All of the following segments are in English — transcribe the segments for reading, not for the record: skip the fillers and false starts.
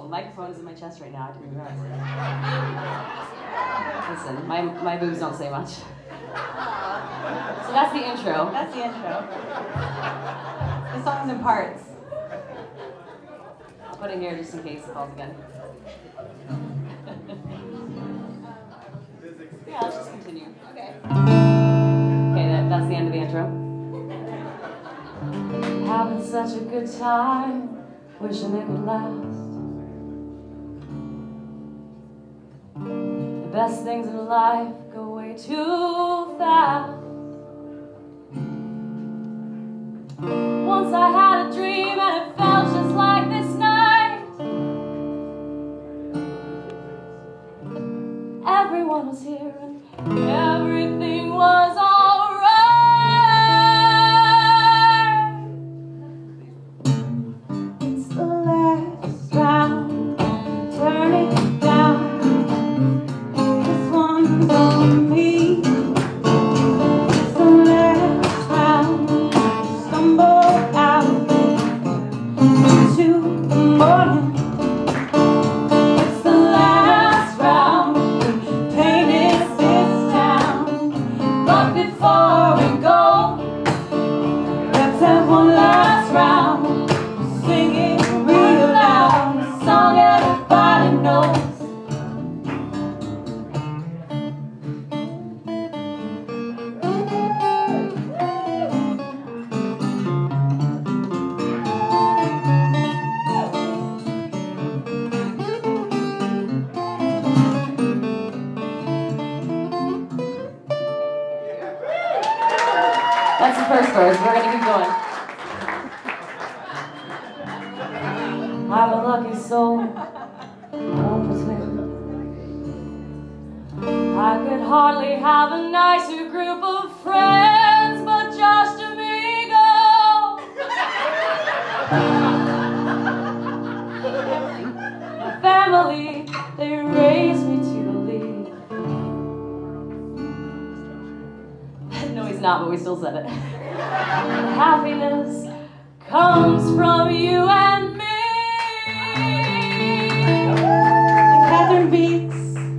microphone is in my chest right now. I didn't realize. Listen, my boobs don't say much. So that's the intro. That's the intro. The song's in parts. I'll put it here just in case it falls again. Yeah, let's just continue. Okay. Okay, that's the end of the intro. Having such a good time, wishing it could last. The best things in life go way too fast. Once I had a dream and it felt just like this night. Everyone was here and everything was alright. It's the last round, turn it down. This one's on me. It's the last round, stumble out into the morning. It's the last round, pain is this town. But before we go, let's have one last round. Singing real loud, a song everybody knows. That's the first verse. We're gonna keep going. I'm a lucky soul, won't pretend. I could hardly have a nicer group of friends, but just amigo. My family, they raised me to believe. No, he's not, but we still said it. Happiness comes from you and me. And Catherine beats.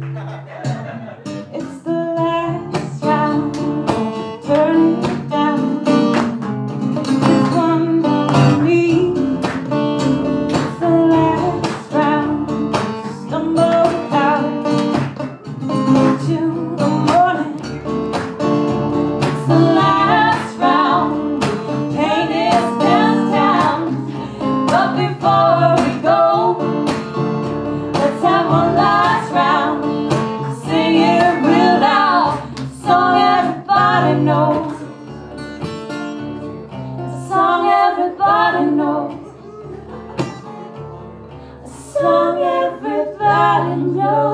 It's the last round, turn it down. This one for me. It's the last round, stumble out to the morning. It's the last round, pain is downtown. But before we go, let's have one last round. Sing it real loud, a song everybody knows. It's a song everybody knows. A song everybody knows.